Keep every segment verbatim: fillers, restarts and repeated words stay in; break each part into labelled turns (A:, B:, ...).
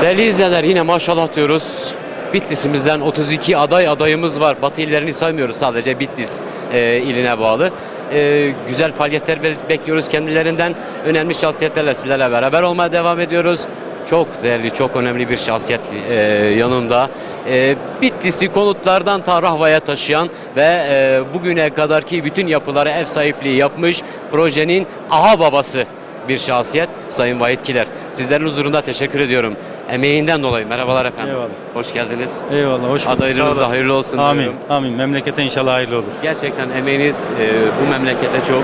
A: Değerli izleyenler, yine maşallah diyoruz. Bitlis'imizden otuz iki aday adayımız var. Batı illerini saymıyoruz, sadece Bitlis e, iline bağlı. E, güzel faaliyetler bekliyoruz kendilerinden. Önemli şahsiyetlerle sizlerle beraber olmaya devam ediyoruz. Çok değerli, çok önemli bir şahsiyet e, yanında. E, Bitlis'i konutlardan ta Rahva'ya taşıyan ve e, bugüne kadarki bütün yapılara ev sahipliği yapmış projenin aha babası bir şahsiyet Sayın Vahit Kiler. Sizlerin huzurunda teşekkür ediyorum. Emeğinden dolayı. Merhabalar efendim.
B: Eyvallah.
A: Hoş geldiniz.
B: Eyvallah, hoş bulduk.
A: Adaylığınız da hayırlı olsun.
B: Amin,
A: diyorum.
B: amin. Memlekete inşallah hayırlı olur.
A: Gerçekten emeğiniz e, bu memlekete çok.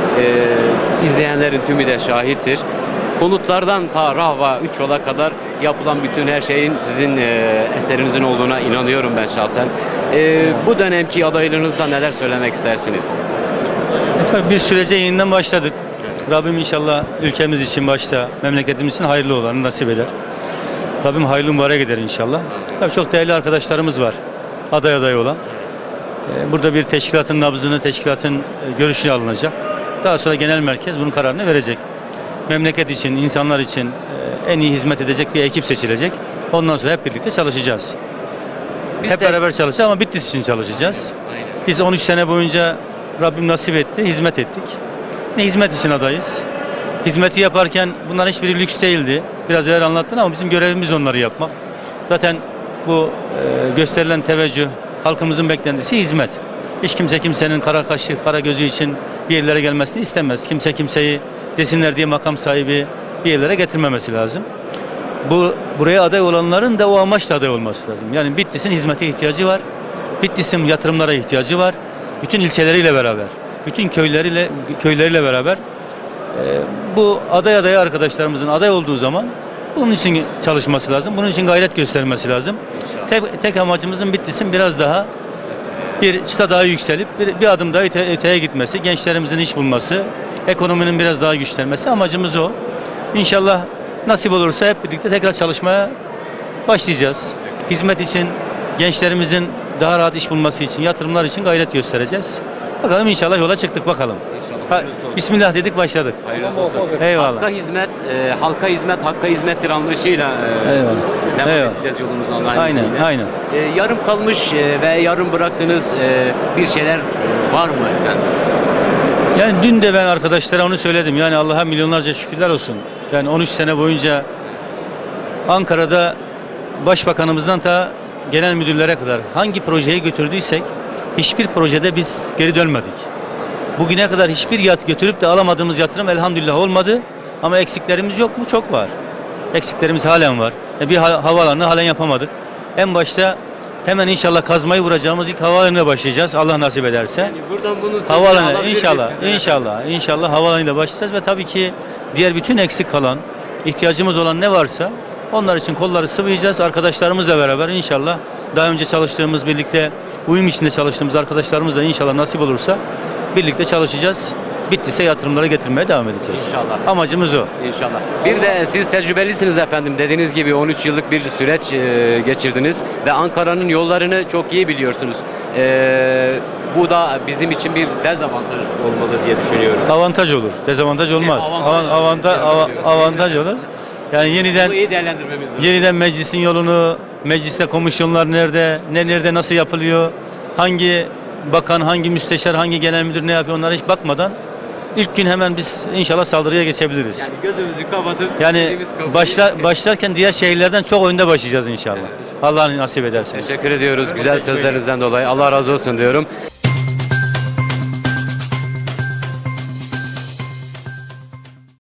A: E, izleyenlerin tümü de şahittir. Konutlardan ta Rahva, üç yola kadar yapılan bütün her şeyin sizin e, eserinizin olduğuna inanıyorum ben şahsen. E, bu dönemki adaylığınızda neler söylemek istersiniz?
B: E, tabii bir sürece yeniden başladık. Rabbim inşallah ülkemiz için başta, memleketimiz için hayırlı olanı nasip eder. Rabbim hayırlı mübarek eder inşallah. Tabii çok değerli arkadaşlarımız var. Aday aday olan. E, burada bir teşkilatın nabzını, teşkilatın e, görüşünü alınacak. Daha sonra genel merkez bunun kararını verecek. Memleket için, insanlar için e, en iyi hizmet edecek bir ekip seçilecek. Ondan sonra hep birlikte çalışacağız.
A: Biz
B: hep
A: de...
B: beraber çalışacağız ama Bitlis için çalışacağız.
A: Aynen.
B: Biz on üç sene boyunca Rabbim nasip etti, hizmet ettik. Ne hizmet için adayız. Hizmeti yaparken bunların hiçbiri lüks değildi. Biraz evvel anlattın ama bizim görevimiz onları yapmak. Zaten bu e, gösterilen teveccüh, halkımızın beklentisi hizmet. Hiç kimse kimsenin kara kaşı, kara gözü için bir yerlere gelmesini istemez. Kimse kimseyi desinler diye makam sahibi bir yerlere getirmemesi lazım. Bu buraya aday olanların da o amaçla aday olması lazım. Yani Bitlis'in hizmete ihtiyacı var. Bitlis'in yatırımlara ihtiyacı var. Bütün ilçeleriyle beraber, bütün köyleriyle köyleriyle beraber e, bu aday adayı arkadaşlarımızın aday olduğu zaman bunun için çalışması lazım. Bunun için gayret göstermesi lazım. Tek, tek amacımızın Bitlis'in biraz daha bir çıta daha yükselip bir, bir adım daha öte, öteye gitmesi, gençlerimizin iş bulması, ekonominin biraz daha güçlenmesi, amacımız o. İnşallah nasip olursa hep birlikte tekrar çalışmaya başlayacağız. Hizmet için, gençlerimizin daha rahat iş bulması için, yatırımlar için gayret göstereceğiz. Bakalım, inşallah yola çıktık bakalım. Ha, Bismillah dedik, başladık.
A: Hayırlısı olsun.
B: Eyvallah.
A: Hakka hizmet, e, halka hizmet, hakka hizmettir anlayışıyla e,
B: Eyvallah.
A: devam
B: Eyvallah.
A: edeceğiz yolumuza Allah'ın
B: Aynen,
A: izniyle.
B: aynen.
A: E, yarım kalmış e, ve yarım bıraktığınız e, bir şeyler var mı efendim?
B: Yani dün de ben arkadaşlara onu söyledim. Yani Allah'a milyonlarca şükürler olsun. Yani on üç sene boyunca Ankara'da başbakanımızdan ta genel müdürlere kadar hangi projeyi götürdüysek hiçbir projede biz geri dönmedik. Bugüne kadar hiçbir yat götürüp de alamadığımız yatırım elhamdülillah olmadı. Ama eksiklerimiz yok mu? Çok var. Eksiklerimiz halen var. E bir havaalanını halen yapamadık. En başta hemen inşallah kazmayı vuracağımız ilk havaalanına başlayacağız. Allah nasip ederse.
A: Yani buradan bunu
B: Havaalanı inşallah, inşallah, inşallah havaalanıyla başlayacağız ve tabii ki diğer bütün eksik kalan, ihtiyacımız olan ne varsa onlar için kolları sıvayacağız. Arkadaşlarımızla beraber inşallah daha önce çalıştığımız, birlikte uyum içinde çalıştığımız arkadaşlarımızla inşallah nasip olursa birlikte çalışacağız. Bitlis'e yatırımlara getirmeye devam edeceğiz.
A: İnşallah.
B: Amacımız o.
A: İnşallah. Bir de siz tecrübelisiniz efendim. Dediğiniz gibi on üç yıllık bir süreç e, geçirdiniz ve Ankara'nın yollarını çok iyi biliyorsunuz. E, bu da bizim için bir dezavantaj olmalı diye düşünüyorum.
B: Avantaj olur. Dezavantaj olmaz.
A: avantaj-
B: Avantaj, avantaj, avantaj olur. Yani yeniden
A: Bunu iyi değerlendirmemiz lazım.
B: Yeniden meclisin yolunu, mecliste komisyonlar nerede, ne nerede, nasıl yapılıyor, hangi bakan, hangi müsteşar, hangi genel müdür ne yapıyor, onlara hiç bakmadan ilk gün hemen biz inşallah saldırıya geçebiliriz.
A: Yani gözümüzü kapatıp
B: Yani
A: dediğimiz kapıyı-
B: başla, başlarken diğer şehirlerden çok önde başlayacağız inşallah.
A: Evet.
B: Allah nasip ederse.
A: Teşekkür ediyoruz güzel sözlerinizden dolayı. Allah razı olsun diyorum.